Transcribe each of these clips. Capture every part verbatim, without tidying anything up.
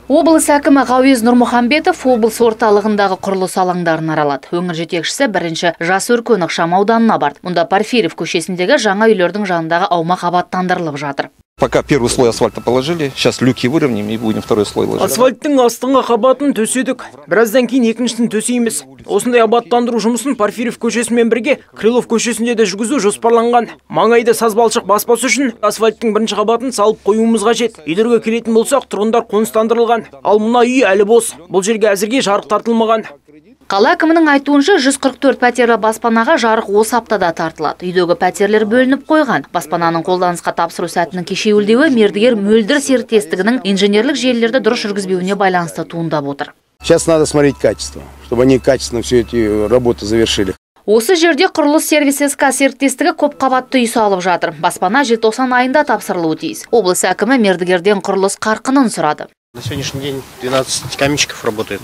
Облыс әкімі Ғауез Нұрмұхамбетов облыс орталығындағы құрылыс алаңдарын аралады. Өңір жетекшісі бірінші жас өркен ықшам ауданына барды. Мұнда Порфирьев көшесіндегі жаңа үйлердің жанындағы аумақ абаттандырылып жатыр. Пока первый слой асфальта положили, сейчас люки выровняем и будем второй слой ложить. Асфальттың астыңғы қабатын төседік. Біраздан кейін екіншісін төсейміз. Осындай абаттандыру жұмысын Порфирьев көшесімен бірге Крылов көшесінде де жүргізу жоспарланған. Маңайда сазбалшық баспасы үшін асфальттың бірінші қабатын салып қоюымыз қажет. Үйлерге келетін болсақ, тұрғындар қоныстандырылған. Ал мына үй әлі бос. Бұл жерге әзірге жарық тартылмаған. Қала әкімінің айтуынша жүз қырық төрт пәтерлі баспанаға жарық осы аптада тартылады. Үйдегі пәтерлер бөлініп қойған. Баспананың қолданысқа тапсыру сәтінің кешеуілдеуі мердігер мөлдір серіктестігінің инженерлік желілерді дұрыс жүргізбеуіне байланысты туындап отыр. Сейчас надо смотреть качество, чтобы они качественно все эти работы завершили. Осы жерде құрылыс сервис СК серіктестігі көп қабатты үй салып жатыр. Баспана желтоқсан айында тапсырылуы тиіс. Облыс әкімі мердігерден құрылыс қарқынын сұрады. На сегодняшний день двенадцать каменщиков работает.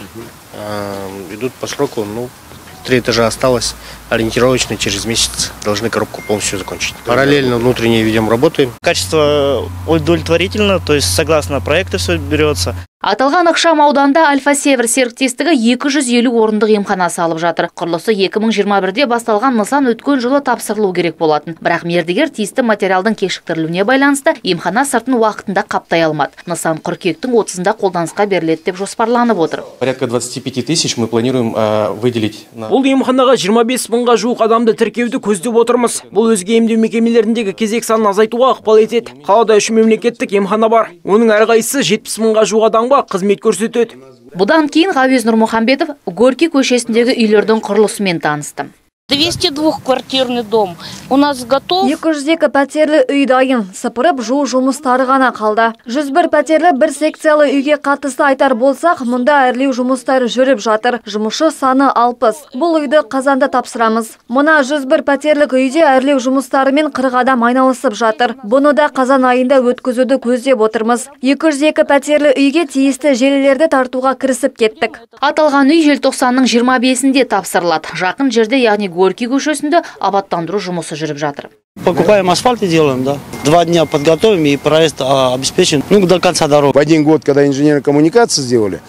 Идут по сроку, ну, три этажа осталось. Ориентировочно через месяц должны коробку полностью закончить. Параллельно внутренние ведем работы. Качество удовлетворительно, то есть согласно проекту все берется. Аталған ықшам ауданда Альфа-Север серіктестігі екі жүз елу орындық емхана салып жатыр. Құрылысы екі мың жиырма бірде басталған нысан өткен жылы тапсырылу керек болатын. Бірақ мердігер тиісті материалдың кешіктірілуіне байланысты емхана сыртын уақытында қаптай алмады. Нысан қыркүйектің отызында қолданысқа беріледі деп жоспарланып отыр. Порядка двадцати пяти тысяч мы планируем э, выделить. На... Бұл емханаға жиырма бес мыңға жуық адамды тіркеуді көздеп отырмыз. Бұл өзге емдеу мекемелеріндегі кезек санын азайтуға ықпал етеді. Қалада үш мемлекеттік емхана бар. Оның әрқайсысы жетпіс мыңға жуық адамға қызмет көрсетеді. Бұдан кейін Ғауез Нұрмұхамбетов Горький көшесіндегі үйлердің құрылысымен танысты. двести двухквартирный дом. У нас готов. екі жүз екі пәтерлі үй дайын. Сыпырып жуу жұмыстары ғана қалды. жүз бір пәтерлі бір секциялы үйге қатысты айтар болсақ, мұнда әрлеу жұмыстары жүріп жатыр. Жұмысшы саны алпыс. Бұл үйді қазанда тапсырамыз. Мұна жүз бір пәтерлік үйде әрлеу жұмыстарымен қырық адам айналысып жатыр. Бұны да қазан айында өткізуді көздеп отырмыз. екі жүз екі пәтерлі үйге тиісті желілерді тартуға кірісіп кеттік. Аталған үй желтоқсанның жиырма бесінде тапсырылады. Жақын жерде, яғни Горький көшесінде абаттандыру жұмысы жүріп жатыр. Покупаем асфальт и делаем, да. Два дня подготовим и проезд а, обеспечен, ну, до конца дороги. В один год, когда инженерные коммуникации сделали,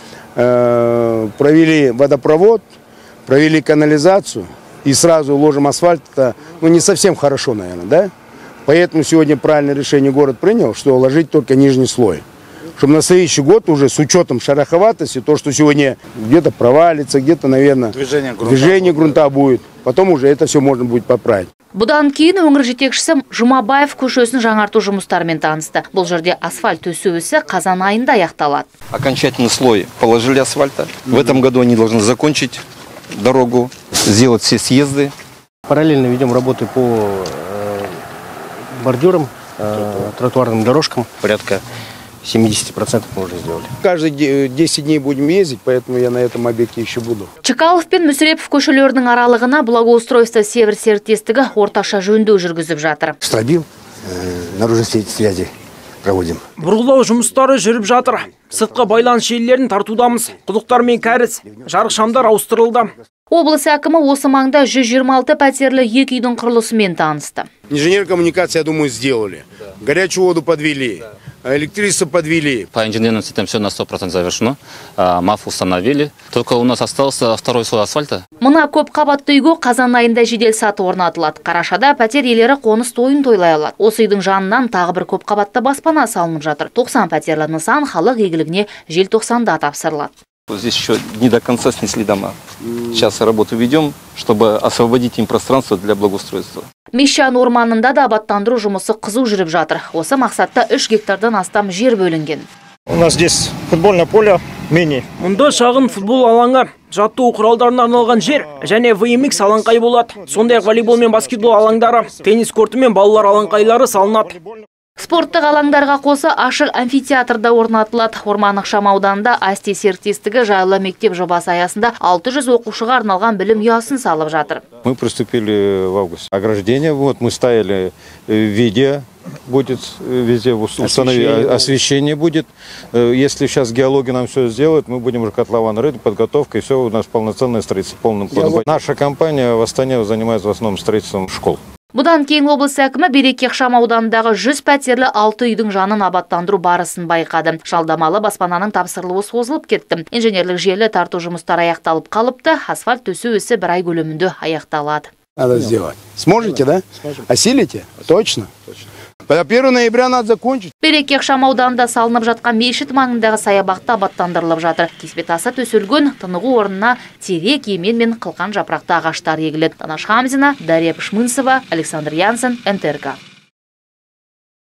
э, провели водопровод, провели канализацию и сразу ложим асфальт, это, ну, не совсем хорошо, наверное, да? Поэтому сегодня правильное решение город принял, что ложить только нижний слой. Чтобы на следующий год уже с учетом шероховатости, то, что сегодня где-то провалится, где-то, наверное, движение грунта, движение грунта будет. Потом уже это все можно будет поправить. Бұдан кейін өңір жетекшісі Жұмабаев көшесін жаңарту жұмыстарымен танысты. Бұл жерде асфальт төсеу ісі қазан айында аяқталады. Окончательный слой положили асфальта. В этом году они должны закончить дорогу, сделать все съезды. Параллельно ведем работы по бордюрам, тротуарным дорожкам. Порядка семьдесят процентов мы уже сделали. Каждые десять дней будем ездить, поэтому я на этом объекте еще буду. Чекалов пен Мүсірепов көшелерінің аралығына благоустройство Север серіктестігі орташа жөндеу жүргізіп жатыр. Стробил, наружной связи проводим. Бұрғылау жұмыстары жүріп жатыр. Сыртқы байланыс желілерін тартудамыз. Құдықтар мен кәріз, жарық шамдар ауыстырылды. Облыс әкімі осы маңда жүз жиырма алты пәтерлі екі үйдің құрылысымен танысты. Инженер коммуникации, я думаю, сделали. Горячую воду подвели. Электричество подвели. По инженерным сетям все на сто процентов завершено. МАФ установили. Только у нас остался второй слой асфальта. Мұна көп қабатты үйге қазан айында жедел саты орнатылады. Қарашада пәтер иелері қоныс тойын тойлай алады. Осы үйдің жанынан тағы бір көп қабатты баспана салынып жатыр. тоқсан пәтерлі нысан халық игілігіне желтоқсанда тапсырылады. Здесь еще не до конца снесли дома. Сейчас работу ведем, чтобы освободить им пространство для благоустройства. Мещан орманында да абаттандыру жұмысы қызу жүріп жатыр. Осы мақсатта үш гектардан астам жер бөлінген. У нас здесь футбольное поле, мини. Мұнда шағын футбол алаңы, жаттығу құралдарына арналған жер және ви эм икс алаңқайы болады. Сондай-ақ волейбол мен баскетбол алаңдары, теннис корты мен балалар алаңқайлары салынады. Спорттық алаңдарға қоса ашық амфитеатрда орнатылады. Орман ықшам ауданында Асти серіктестігі жайлы мектеп жобасы аясында алты жүз оқушыға арналған білім ұясын салып жатыр. Мы приступили в августе. Ограждение, вот мы ставили видео, будет везде установить освещение будет. Если сейчас геология нам все сделает, мы будем уже котлован рыть, подготовка, и все у нас полноценное строительство полным ходом. Наша компания в Астане занимается в основном строительством школ. Бұдан кейін облыс әкімі Береке ықшам ауданындағы жүз пәтерлі алты үйдің жанын абаттандыру барысын байқады. Жалдамалы баспананың тапсырылуы созылып кетті. Инженерлік желі тарту жұмыстары аяқталып қалыпты, асфальт төсеу ісі бір ай көлемінде аяқталады. Надо сделать. Сможете, да? Сможем. Осилите? Точно? До первого ноября надо закончить. Береке ықшам ауданында салынып жатқан мешіт маңындағы саябақта абаттандырылып жатыр. Кеспетасы төселген, тынығу орнына терек, емен мен қылқан жапырақты ағаштар егіледі. Танаш Хамзина, Дарья Пшмынцева, Александр Янсен, эн тэ эр ка.